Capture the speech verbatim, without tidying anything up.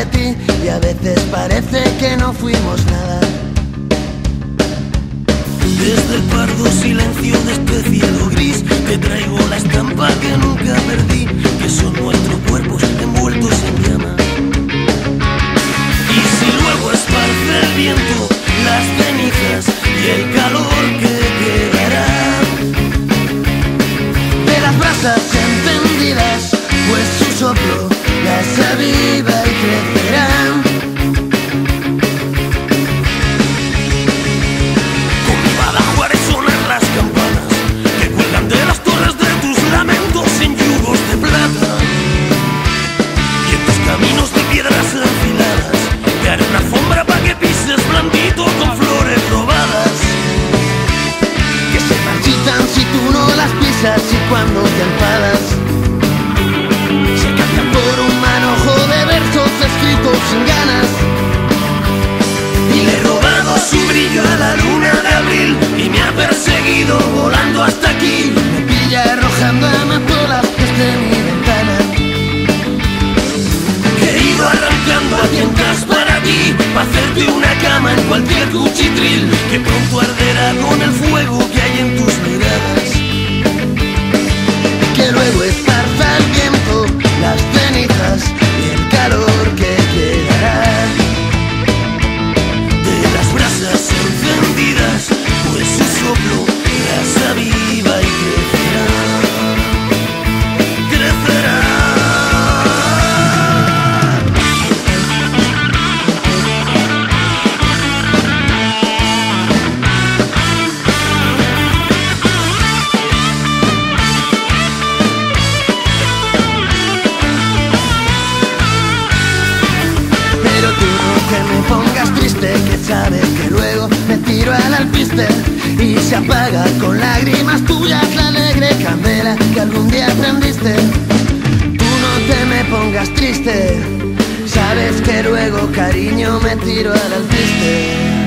ti, y a veces parece que no fuimos nada. Desde el pardo silencio de este cielo gris te traigo la estampa que nunca perdí, que son nuestros cuerpos envueltos en llama. Y si luego esparce el viento las cenizas y el calor que quedará de las brasas encendidas, pues su soplo las aviva y crecerá. Caminos de piedras enfiladas, te haré una alfombra pa' que pises blandito con flores robadas que se marchitan si tú no las pisas, y cuando te enfadas se cambian por un manojo de versos escritos sin ganas. Y le he robado su brillo a la luna de abril y me ha perseguido volando hasta aquí. Me pilla arrojando amapolas desde mi ventana. Arrancando a tientas para ti, pa' hacerte una cama en cualquier cuchitril, que pronto arderá con el fuego que hay en tus miradas. Que luego esparza el viento las cenizas y el calor que quedará de las brasas encendidas, pues su soplo las aviva y crecerá, crecerá. Que sabes que luego me tiro al alpiste y se apaga con lágrimas tuyas la alegre candela que algún día prendiste. Tú no te me pongas triste, sabes que luego, cariño, me tiro al alpiste.